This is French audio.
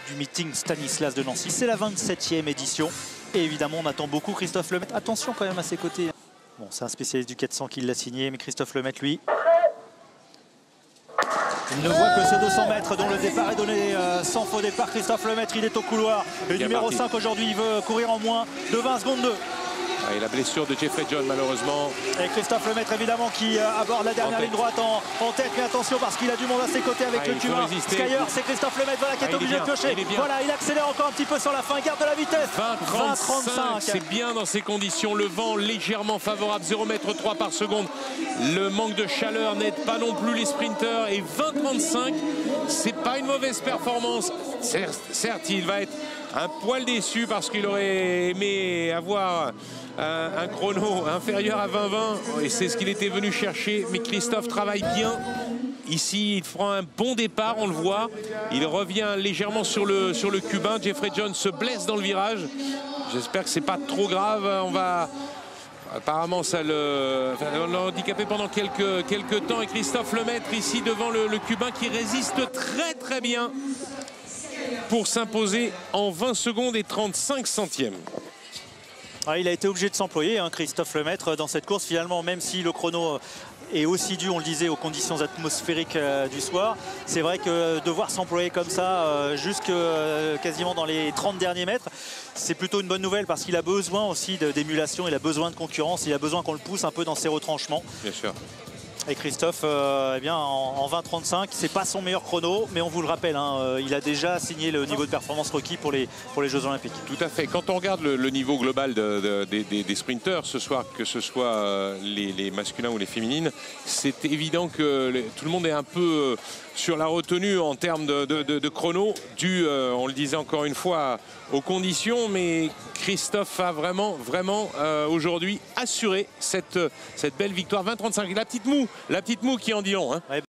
du meeting Stanislas de Nancy. C'est la 27e édition. Et évidemment, on attend beaucoup Christophe Lemaitre. Attention quand même à ses côtés. Bon, c'est un spécialiste du 400 qui l'a signé, mais Christophe Lemaitre, lui, il ne voit que ce 200 mètres dont le départ est donné sans faux départ. Christophe Lemaitre, il est au couloir. Le numéro 5 aujourd'hui, il veut courir en moins de 20 secondes 2. Et la blessure de Jeffrey John, malheureusement. Et Christophe Lemaitre, évidemment, qui aborde la dernière ligne droite en tête. Mais attention, parce qu'il a du monde à ses côtés avec le cubain Skyer. C'est Christophe Lemaitre, voilà, qui est obligé de piocher. Voilà, il accélère encore un petit peu sur la fin. Il garde de la vitesse. 20-35, c'est bien dans ces conditions. Le vent légèrement favorable, 0,3 m par seconde. Le manque de chaleur n'aide pas non plus les sprinteurs. Et 20-35, c'est pas une mauvaise performance. Certes, il va être un poil déçu parce qu'il aurait aimé avoir un chrono inférieur à 20-20 et c'est ce qu'il était venu chercher. Mais Christophe travaille bien. Ici, il fera un bon départ, on le voit. Il revient légèrement sur le cubain. Jeffrey John se blesse dans le virage. J'espère que c'est pas trop grave. On va... Apparemment, ça l'a handicapé pendant quelques temps. Et Christophe Lemaitre ici devant le cubain qui résiste très bien pour s'imposer en 20 secondes et 35 centièmes. Ah, il a été obligé de s'employer, hein, Christophe Lemaitre, dans cette course. Finalement, même si le chrono est aussi dû, on le disait, aux conditions atmosphériques du soir, c'est vrai que devoir s'employer comme ça jusque quasiment dans les 30 derniers mètres, c'est plutôt une bonne nouvelle parce qu'il a besoin aussi d'émulation, il a besoin de concurrence, il a besoin qu'on le pousse un peu dans ses retranchements. Bien sûr. Et Christophe, eh bien, en 20-35, c'est pas son meilleur chrono, mais on vous le rappelle, hein, il a déjà signé le niveau de performance requis pour les Jeux Olympiques. Tout à fait. Quand on regarde le niveau global des sprinteurs ce soir, que ce soit les masculins ou les féminines, c'est évident que tout le monde est un peu sur la retenue en termes de chrono, dû, on le disait encore une fois, aux conditions, mais Christophe a vraiment aujourd'hui assuré cette belle victoire 20-35. La petite moue qui en dit long. Hein. Ouais.